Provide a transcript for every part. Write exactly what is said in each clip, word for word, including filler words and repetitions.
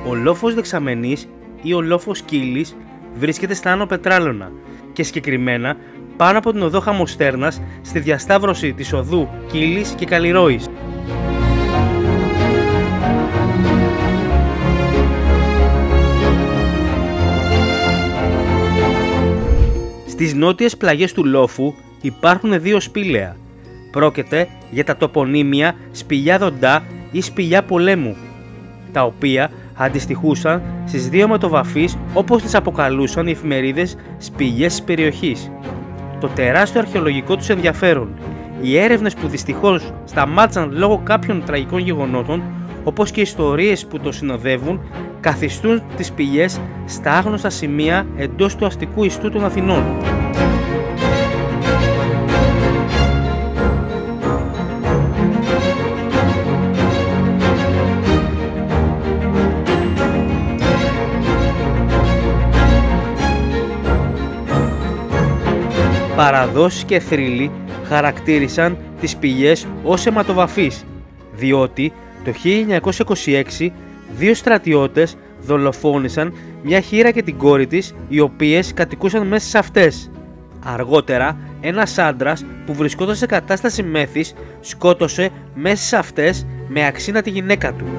Ο λόφος Δεξαμενής ή ο λόφος Κύλης βρίσκεται στα Άνω Πετράλωνα και συγκεκριμένα πάνω από την οδό Χαμοστέρνας στη διασταύρωση της οδού Κύλης και Καλλιρόης. Στις νότιες πλαγιές του λόφου υπάρχουν δύο σπήλαια. Πρόκειται για τα τοπονύμια Σπηλιά Δοντά ή Σπηλιά Πολέμου, τα οποία αντιστοιχούσαν στις δύο ματοβαφείς όπως τις αποκαλούσαν οι εφημερίδες σπηλιές της περιοχής. Το τεράστιο αρχαιολογικό τους ενδιαφέρον, οι έρευνες που δυστυχώς σταμάτησαν λόγω κάποιων τραγικών γεγονότων, όπως και οι ιστορίες που το συνοδεύουν, καθιστούν τις σπηλιές στα άγνωστα σημεία εντός του αστικού ιστού των Αθηνών. Παραδόσεις και θρύλοι χαρακτήρισαν τις σπηλιές ως αιματοβαφείς, διότι το χίλια εννιακόσια είκοσι έξι δύο στρατιώτες δολοφόνησαν μια χήρα και την κόρη της, οι οποίες κατοικούσαν μέσα σε αυτές. Αργότερα, ένας άντρας που βρισκόταν σε κατάσταση μέθης σκότωσε μέσα σε αυτές με αξίνα τη γυναίκα του.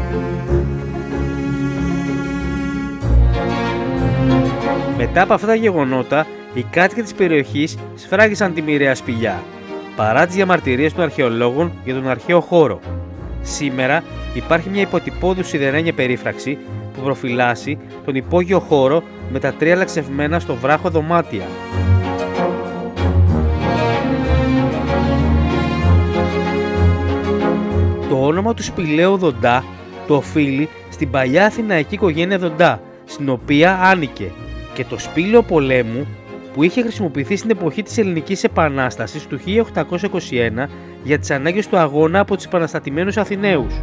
Μετά από αυτά τα γεγονότα, οι κάτοικοι της περιοχής σφράγισαν τη μοιραία σπηλιά, παρά τις διαμαρτυρίες των αρχαιολόγων για τον αρχαίο χώρο. Σήμερα υπάρχει μια υποτυπώδους σιδερένια περίφραξη που προφυλάσσει τον υπόγειο χώρο με τα τρία λαξευμένα στο βράχο δωμάτια. Το όνομα του σπηλαίου Δοντά το οφείλει στην παλιά αθηναϊκή οικογένεια Δοντά, στην οποία άνοικε, και το σπήλαιο πολέμου που είχε χρησιμοποιηθεί στην εποχή της Ελληνικής Επανάστασης του χίλια οκτακόσια είκοσι ένα για τις ανάγκες του αγώνα από τους επαναστατημένους Αθηναίους.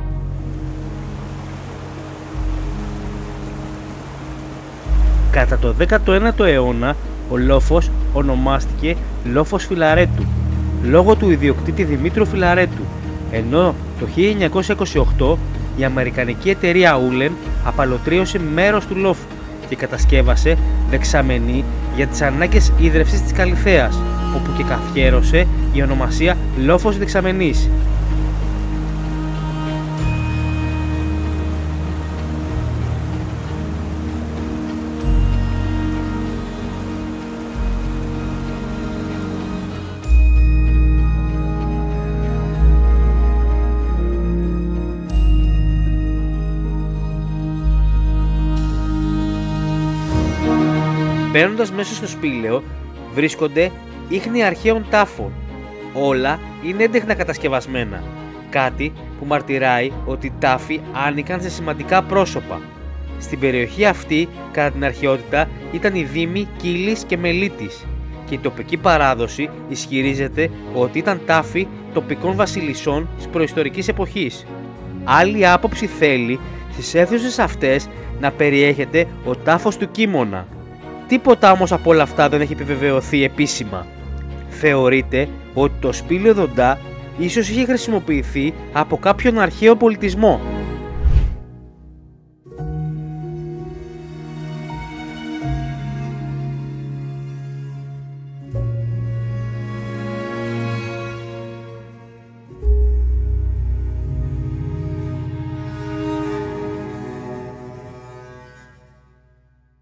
Κατά το δέκατο ένατο αιώνα, ο λόφος ονομάστηκε λόφος Φιλαρέτου, λόγω του ιδιοκτήτη Δημήτρου Φιλαρέτου, ενώ το χίλια εννιακόσια είκοσι οκτώ η αμερικανική εταιρεία Ούλεν απαλωτρίωσε μέρος του λόφου και κατασκεύασε δεξαμενή για τις ανάγκες ίδρευσης της Καλιθέας, όπου και καθιέρωσε η ονομασία λόφος Δεξαμενής. Μπαίνοντας μέσα στο σπήλαιο βρίσκονται ίχνη αρχαίων τάφων. Όλα είναι έντεχνα κατασκευασμένα, κάτι που μαρτυράει ότι οι τάφοι άνοικαν σε σημαντικά πρόσωπα. Στην περιοχή αυτή, κατά την αρχαιότητα, ήταν οι δήμοι Κύλης και Μελίτης και η τοπική παράδοση ισχυρίζεται ότι ήταν τάφοι τοπικών βασιλισσών της προϊστορικής εποχής. Άλλη άποψη θέλει στις αίθουσες αυτές να περιέχεται ο τάφος του Κίμωνα. Τίποτα όμως από όλα αυτά δεν έχει επιβεβαιωθεί επίσημα. Θεωρείται ότι το σπήλαιο Δοντά ίσως είχε χρησιμοποιηθεί από κάποιον αρχαίο πολιτισμό.